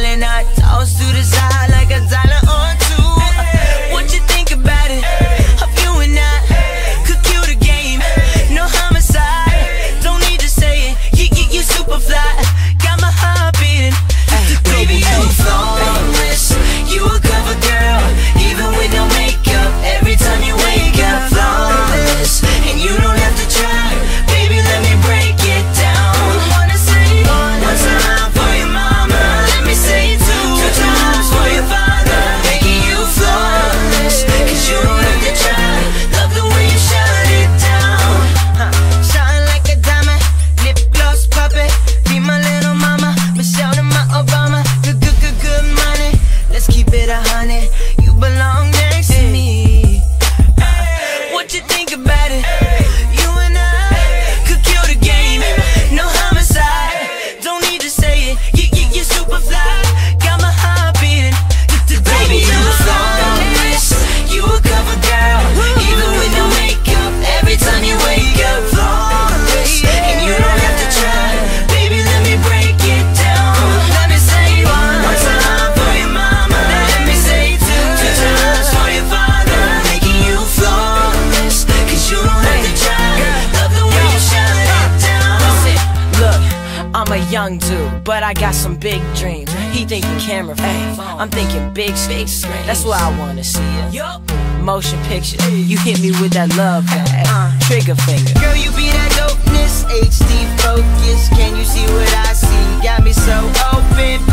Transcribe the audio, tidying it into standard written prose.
smiling, I toss to the side like a dollar or two. What you think about it? Of you and I could kill the game, no homicide. Don't need to say it, you super fly. Got my heart beating. Baby, you flawless, you a cover girl, even with no makeup. Every time you wake up, flawless, and you don't have to try. Baby, let me break it down. Wanna say one time for your mama, let me say two times for your father. Making you flawless, cause you don't have to try. Love the way you shut it down. Shine like a diamond, lip gloss puppet. Be my little mama, Michelle to my Obama. Good money, let's keep it 100. You belong next to me. What you think about it? You and I could kill the game, no homicide. Don't need to say it, you super fly. Got my heart beating. Baby, you flawless, you a cover girl, even with no makeup. Every time you wake up, flawless, and you don't have to try. Baby, let me break it down. Let me say one time for your mama, let me say two times for your father. Making you flawless, cause you don't have to try. Love the way you shut it down. Look, I'm a young dude, but I got some big dreams. He thinking camera phone, I'm thinking big screen. That's where I wanna see you. Motion picture, you hit me with that love bag, trigger finger. Girl, you be that dopeness, HD focus. Can you see what I see? Got me so open.